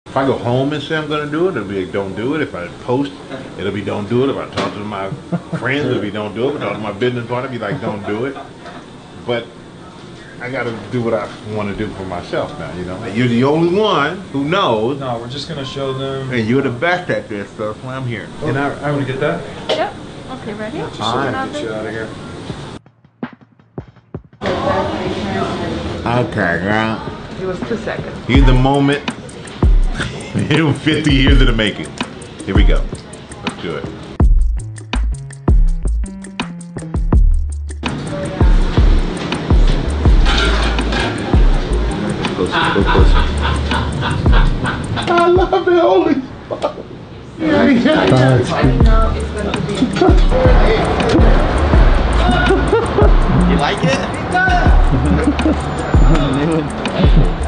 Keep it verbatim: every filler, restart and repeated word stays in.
If I go home and say I'm gonna do it, it'll be like, don't do it. If I post, it'll be don't do it. If I talk to my friends, it'll be don't do it. If I talk to my business partner, it'll be like don't do it. But I gotta do what I want to do for myself now, you know. You're the only one who knows. No, we're just gonna show them. And you're the best at this, so that's why I'm here. Oh, and I, I want to get that. Yep. Okay, ready? Just so we can get you out of here. Okay, girl. It was two seconds. Here's the moment. It was fifty years in the making. Here we go. Let's do it. Closer, go closer. I love it, holy fuck. Yeah, yeah. I know it's going to be. You like it?